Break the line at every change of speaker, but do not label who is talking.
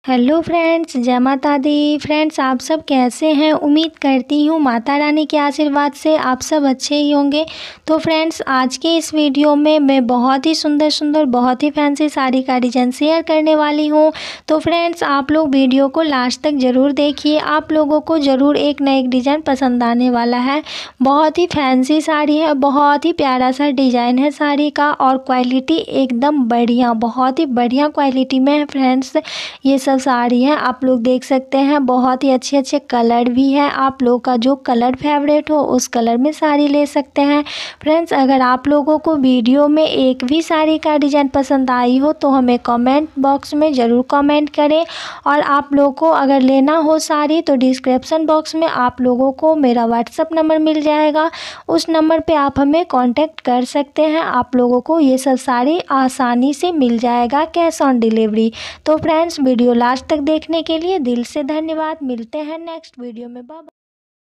Hello friends, जय माता दी। Friends, आप सब कैसे हैं? उम्मीद करती हूँ माता रानी के आशीर्वाद से आप सब अच्छे ही होंगे। तो फ्रेंड्स, आज के इस वीडियो में मैं बहुत ही सुंदर बहुत ही फैंसी साड़ी का डिज़ाइन शेयर करने वाली हूँ। तो फ्रेंड्स, आप लोग वीडियो को लास्ट तक ज़रूर देखिए। आप लोगों को ज़रूर एक ना एक डिज़ाइन पसंद आने वाला है। बहुत ही फैंसी साड़ी है, बहुत ही प्यारा सा डिज़ाइन है साड़ी का, और क्वालिटी एकदम बढ़िया, बहुत ही बढ़िया क्वालिटी में है फ्रेंड्स। ये सब साड़ी है, आप लोग देख सकते हैं। बहुत ही अच्छे अच्छे कलर भी है। आप लोग का जो कलर फेवरेट हो उस कलर में साड़ी ले सकते हैं। फ्रेंड्स, अगर आप लोगों को वीडियो में एक भी साड़ी का डिज़ाइन पसंद आई हो तो हमें कमेंट बॉक्स में ज़रूर कमेंट करें। और आप लोगों को अगर लेना हो साड़ी तो डिस्क्रिप्शन बॉक्स में आप लोगों को मेरा व्हाट्सअप नंबर मिल जाएगा। उस नंबर पे आप हमें कांटेक्ट कर सकते हैं। आप लोगों को ये सब साड़ी आसानी से मिल जाएगा, कैश ऑन डिलीवरी। तो फ्रेंड्स, वीडियो लास्ट तक देखने के लिए दिल से धन्यवाद। मिलते हैं नेक्स्ट वीडियो में। बाय।